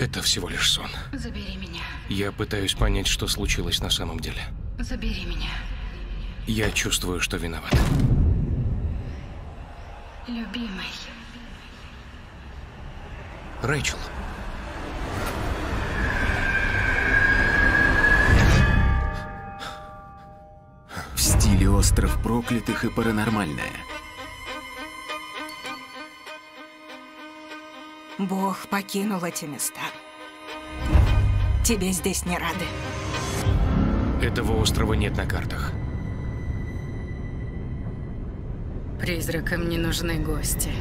Это всего лишь сон. Забери меня. Я пытаюсь понять, что случилось на самом деле. Забери меня. Я чувствую, что виноват. Любимый. Рэйчел. В стиле «Остров проклятых» и «Паранормальное». Бог покинул эти места. Тебе здесь не рады. Этого острова нет на картах. Призракам не нужны гости.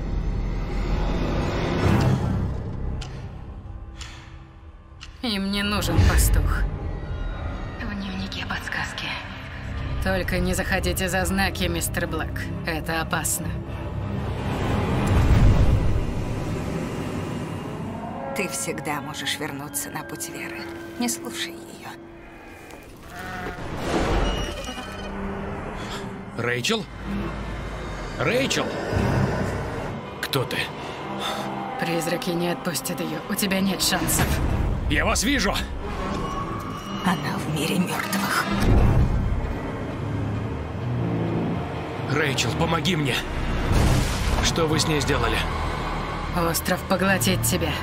Им не нужен пастух. В дневнике подсказки. Только не заходите за знаки, мистер Блэк. Это опасно. Ты всегда можешь вернуться на путь веры. Не слушай ее. Рэйчел? Рэйчел! Кто ты? Призраки не отпустят ее. У тебя нет шансов. Я вас вижу! Она в мире мертвых. Рэйчел, помоги мне! Что вы с ней сделали? Остров поглотит тебя.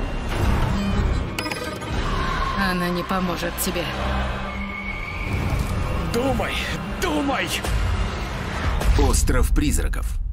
Она не поможет тебе. Думай! Думай! «Остров призраков».